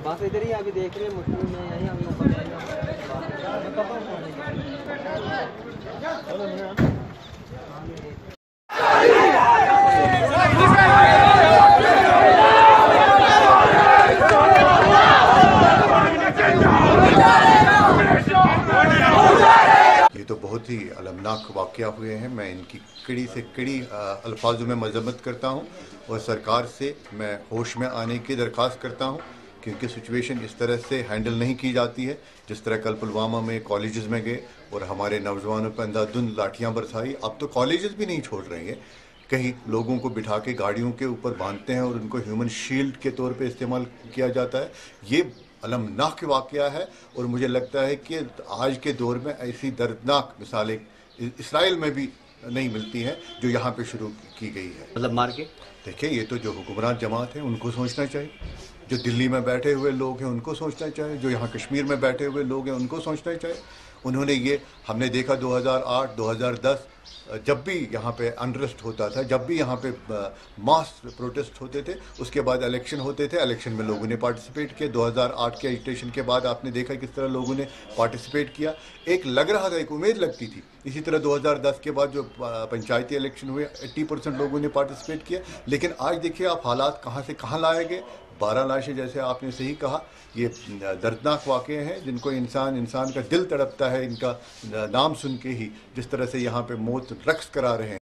बस इधर ही अभी देख रहे हैं मुश्किल में यही हम ऊपर तो बहुत ही अलमनाक वाक़या हुए हैं। मैं इनकी कड़ी से कड़ी अल्फाजों में मजम्मत करता हूं और सरकार से मैं होश में आने की दरख्वास्त करता हूं, क्योंकि सिचुएशन इस तरह से हैंडल नहीं की जाती है। जिस तरह कल पुलवामा में कॉलेजेस में गए और हमारे नौजवानों पर अंधाधुंध लाठियां बरसाई, अब तो कॉलेजेस भी नहीं छोड़ रहे हैं। कहीं लोगों को बिठा के गाड़ियों के ऊपर बांधते हैं और उनको ह्यूमन शील्ड के तौर पे इस्तेमाल किया जाता है। ये अलमनाक वाक़या है और मुझे लगता है कि आज के दौर में ऐसी दर्दनाक मिसालें इसराइल में भी नहीं मिलती हैं जो यहाँ पे शुरू की गई है। मतलब मार के देखिए, ये तो जो हुक्मरान जमात है उनको सोचना चाहिए, जो दिल्ली में बैठे हुए लोग हैं उनको सोचना चाहिए, जो यहाँ कश्मीर में बैठे हुए लोग हैं उनको सोचना चाहिए। उन्होंने ये हमने देखा 2008 2010 जब भी यहाँ पे अनरेस्ट होता था, जब भी यहाँ पे मास प्रोटेस्ट होते थे, उसके बाद इलेक्शन होते थे, इलेक्शन में लोगों ने पार्टिसिपेट किया। 2008 के एजिटेशन के बाद आपने देखा किस तरह लोगों ने पार्टिसिपेट किया। एक लग रहा था, एक उम्मीद लगती थी। इसी तरह 2010 के बाद जो पंचायती इलेक्शन हुए 80% लोगों ने पार्टिसिपेट किया। लेकिन आज देखिए आप हालात कहाँ से कहाँ लाए गए। 12 लाशें, जैसे आपने सही कहा, ये दर्दनाक वाक़े हैं जिनको इंसान का दिल तड़पता है इनका नाम सुन के ही, जिस तरह से यहाँ पे मौत रक्स करा रहे हैं।